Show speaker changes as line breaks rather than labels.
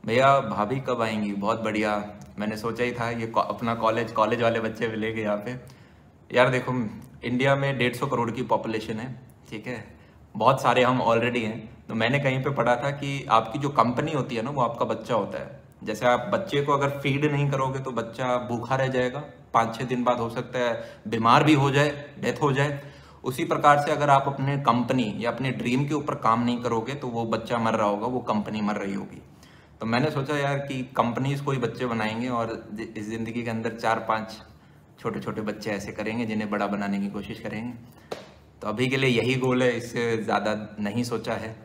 भैया भाभी कब आएंगी? बहुत बढ़िया। मैंने सोचा ही था ये अपना कॉलेज वाले बच्चे मिलेंगे यहाँ पे। यार देखो, इंडिया में 150 करोड़ की पॉपुलेशन है, ठीक है। बहुत सारे हम ऑलरेडी हैं। तो मैंने कहीं पे पढ़ा था कि आपकी जो कंपनी होती है ना, वो आपका बच्चा होता है। जैसे आप बच्चे को अगर फीड नहीं करोगे तो बच्चा भूखा रह जाएगा, 5-6 दिन बाद हो सकता है बीमार भी हो जाए, डेथ हो जाए। उसी प्रकार से अगर आप अपने कंपनी या अपने ड्रीम के ऊपर काम नहीं करोगे तो वो बच्चा मर रहा होगा, वो कंपनी मर रही होगी। तो मैंने सोचा यार कि कंपनीज को ही बच्चे बनाएंगे और इस जिंदगी के अंदर 4-5 छोटे छोटे बच्चे ऐसे करेंगे जिन्हें बड़ा बनाने की कोशिश करेंगे। तो अभी के लिए यही गोल है, इससे ज़्यादा नहीं सोचा है।